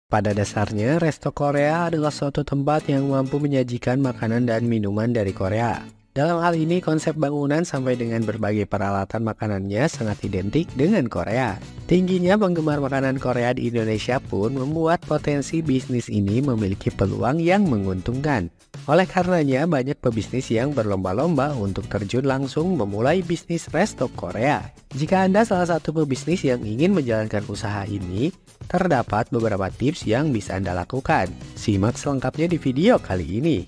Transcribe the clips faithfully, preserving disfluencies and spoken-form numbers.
Pada dasarnya, resto Korea adalah suatu tempat yang mampu menyajikan makanan dan minuman dari Korea. Dalam hal ini, konsep bangunan sampai dengan berbagai peralatan makanannya sangat identik dengan Korea. Tingginya penggemar makanan Korea di Indonesia pun membuat potensi bisnis ini memiliki peluang yang menguntungkan. Oleh karenanya, banyak pebisnis yang berlomba-lomba untuk terjun langsung memulai bisnis resto Korea. Jika Anda salah satu pebisnis yang ingin menjalankan usaha ini, terdapat beberapa tips yang bisa Anda lakukan. Simak selengkapnya di video kali ini.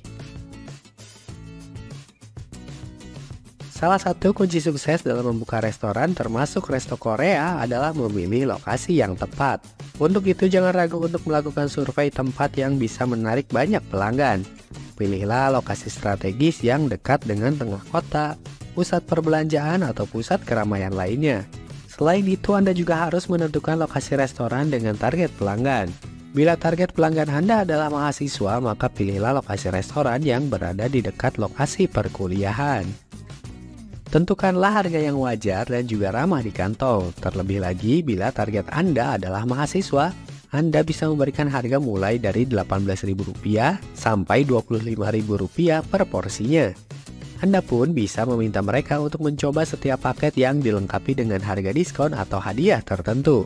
Salah satu kunci sukses dalam membuka restoran termasuk resto Korea adalah memilih lokasi yang tepat. Untuk itu jangan ragu untuk melakukan survei tempat yang bisa menarik banyak pelanggan. Pilihlah lokasi strategis yang dekat dengan tengah kota, pusat perbelanjaan atau pusat keramaian lainnya. Selain itu, Anda juga harus menentukan lokasi restoran dengan target pelanggan. Bila target pelanggan Anda adalah mahasiswa, maka pilihlah lokasi restoran yang berada di dekat lokasi perkuliahan. Tentukanlah harga yang wajar dan juga ramah di kantong. Terlebih lagi, bila target Anda adalah mahasiswa, Anda bisa memberikan harga mulai dari delapan belas ribu rupiah sampai dua puluh lima ribu rupiah per porsinya. Anda pun bisa meminta mereka untuk mencoba setiap paket yang dilengkapi dengan harga diskon atau hadiah tertentu.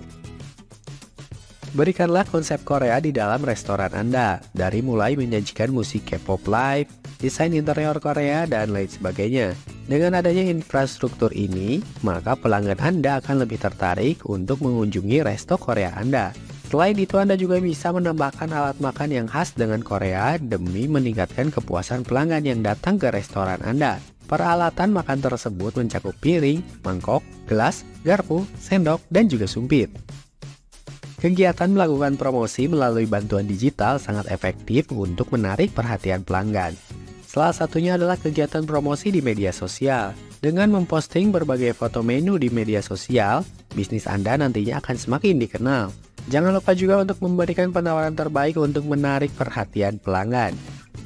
Berikanlah konsep Korea di dalam restoran Anda, dari mulai menyajikan musik K-pop live, desain interior Korea, dan lain sebagainya. Dengan adanya infrastruktur ini, maka pelanggan Anda akan lebih tertarik untuk mengunjungi resto Korea Anda. Selain itu, Anda juga bisa menambahkan alat makan yang khas dengan Korea demi meningkatkan kepuasan pelanggan yang datang ke restoran Anda. Peralatan makan tersebut mencakup piring, mangkok, gelas, garpu, sendok, dan juga sumpit. Kegiatan melakukan promosi melalui bantuan digital sangat efektif untuk menarik perhatian pelanggan. Salah satunya adalah kegiatan promosi di media sosial. Dengan memposting berbagai foto menu di media sosial, bisnis Anda nantinya akan semakin dikenal. Jangan lupa juga untuk memberikan penawaran terbaik untuk menarik perhatian pelanggan.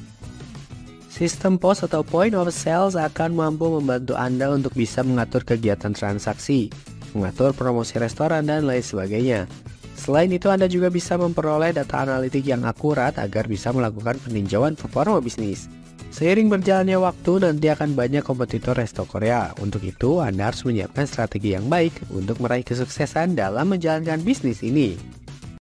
Sistem pos atau point of sales akan mampu membantu Anda untuk bisa mengatur kegiatan transaksi, mengatur promosi restoran, dan lain sebagainya. Selain itu, Anda juga bisa memperoleh data analitik yang akurat agar bisa melakukan peninjauan performa bisnis. Seiring berjalannya waktu, nanti akan banyak kompetitor resto Korea. Untuk itu, Anda harus menyiapkan strategi yang baik untuk meraih kesuksesan dalam menjalankan bisnis ini.